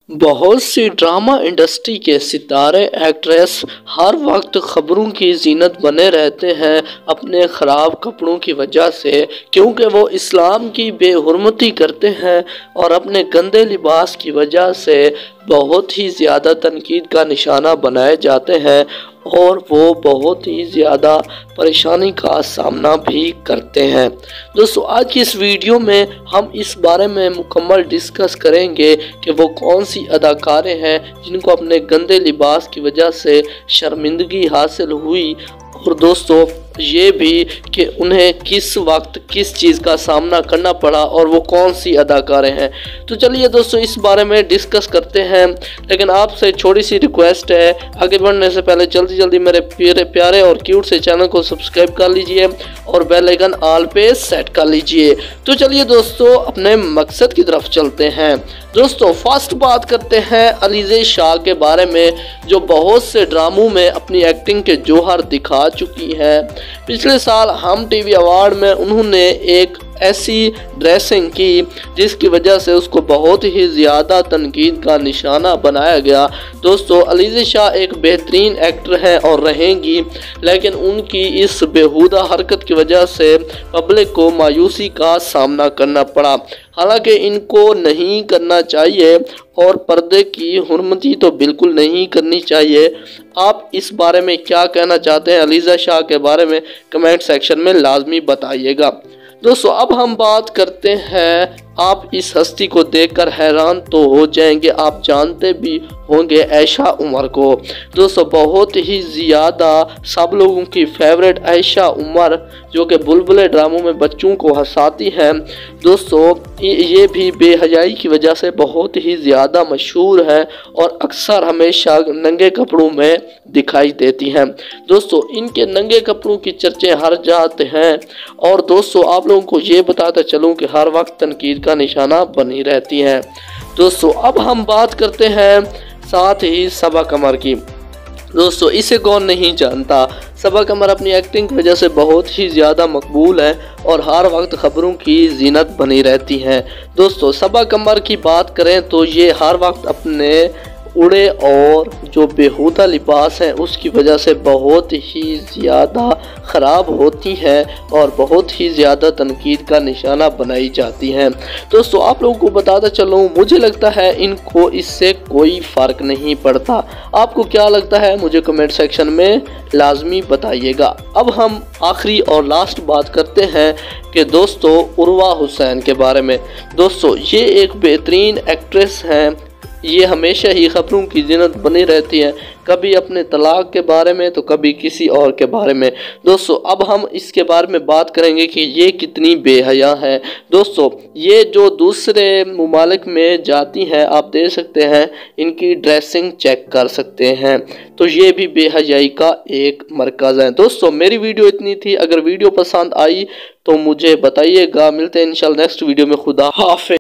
بہت سی drama industry کے ستارے ایکٹریس ہر وقت خبروں کی زینت بنے رہتے ہیں اپنے خراب کپڑوں کی وجہ سے، کیونکہ وہ اسلام کی بے حرمتی کرتے ہیں اور اپنے گندے لباس کی وجہ سے بہت ہی زیادہ تنقید کا نشانہ بنائے جاتے ہیں اور وہ بہت ہی زیادہ پریشانی کا سامنا بھی کرتے ہیں۔ دوستو، آج کی اس ویڈیو میں ہم اس بارے میں مکمل ڈسکس کریں گے کہ وہ کون سی اداکاریں ہیں جن کو اپنے گندے لباس کی وجہ سے شرمندگی حاصل ہوئی، اور دوستو یہ بھی کہ انہیں کس وقت کس چیز کا سامنا کرنا پڑا اور وہ کون سی اداکاریں ہیں۔ تو چلیے دوستو اس بارے میں ڈسکس کرتے ہیں، لیکن آپ سے چھوٹی سی ریکویسٹ ہے، آگے بڑھنے سے پہلے جلدی میرے پیارے اور کیوٹ سے چینل کو سبسکرائب کر لیجئے اور بیل آئیکن آل پہ سیٹ کر لیجئے۔ تو چلیے دوستو اپنے مقصد کی طرف چلتے ہیں۔ دوستو فرسٹ بات کرتے ہیں علیزہ شاہ کے بارے میں، جو بہت سے ڈراموں میں اپنی ایکٹنگ کے جوہر دکھا چکی ہے۔ پچھلے سال ہم ٹی وی ایوارڈ میں انہوں نے ایک ایسی ڈریسنگ کی جس کی وجہ سے اس کو بہت ہی زیادہ تنقید کا نشانہ بنایا گیا۔ دوستو علیزہ شاہ ایک بہترین ایکٹر ہیں اور رہیں گی، لیکن ان کی اس بیہودہ حرکت کی وجہ سے پبلک کو مایوسی کا سامنا کرنا پڑا۔ حالانکہ ان کو نہیں کرنا چاہیے اور پردے کی حرمتی تو بالکل نہیں کرنی چاہیے۔ آپ اس بارے میں کیا کہنا چاہتے ہیں علیزہ شاہ کے بارے میں کمنٹ سیکشن میں لازمی بتائیے گا۔ دوستو اب ہم بات کرتے ہیں، آپ اس ہستی کو دیکھ کر حیران تو ہو جائیں گے، آپ جانتے بھی ہوں گے عائشہ عمر کو۔ دوستو بہت ہی زیادہ سب لوگوں کی فیورٹ عائشہ عمر، جو کہ بلبلے ڈراموں میں بچوں کو ہنساتی ہیں، دوستو یہ بھی بے حیائی کی وجہ سے بہت ہی زیادہ مشہور ہے اور اکثر ہمیشہ ننگے کپڑوں میں دکھائی دیتی ہیں۔ دوستو ان کے ننگے کپڑوں کی چرچے ہر جاتے ہیں، اور دوستو آپ لوگوں کو یہ بتاتا چلوں کہ ہر وقت تنقید کا نشانہ بنی رہتی ہیں۔ دوستو اب ہم بات کرتے ہیں ساتھ ہی صبا قمر کی۔ دوستو اسے کون نہیں جانتا، صبا قمر اپنی ایکٹنگ کی وجہ سے بہت ہی زیادہ مقبول ہے اور ہر وقت خبروں کی زینت بنی رہتی ہیں۔ دوستو صبا قمر کی بات کریں تو یہ ہر وقت اپنے اڑے اور جو بیہودہ لباس ہیں اس کی وجہ سے بہت ہی زیادہ خراب ہوتی ہیں اور بہت ہی زیادہ تنقید کا نشانہ بنائی جاتی ہیں۔ دوستو آپ لوگوں کو بتاتا چلوں، مجھے لگتا ہے ان کو اس سے کوئی فرق نہیں پڑتا۔ آپ کو کیا لگتا ہے مجھے کمنٹ سیکشن میں لازمی بتائیے گا۔ اب ہم آخری اور لاسٹ بات کرتے ہیں کہ دوستو عروہ حسین کے بارے میں۔ دوستو یہ ایک بہترین ایکٹریس ہیں، یہ ہمیشہ ہی خبروں کی زینت بنی رہتی ہے، کبھی اپنے طلاق کے بارے میں تو کبھی کسی اور کے بارے میں۔ دوستو اب ہم اس کے بارے میں بات کریں گے کہ یہ کتنی بے حیا ہے۔ دوستو یہ جو دوسرے ممالک میں جاتی ہیں، آپ دیکھ سکتے ہیں ان کی ڈریسنگ چیک کر سکتے ہیں، تو یہ بھی بے حیائی کا ایک مرکز ہے۔ دوستو میری ویڈیو اتنی تھی، اگر ویڈیو پسند آئی تو مجھے بتائیے گا۔ ملتے ہیں انشاءاللہ نیکسٹ ویڈیو میں، خدا حافظ۔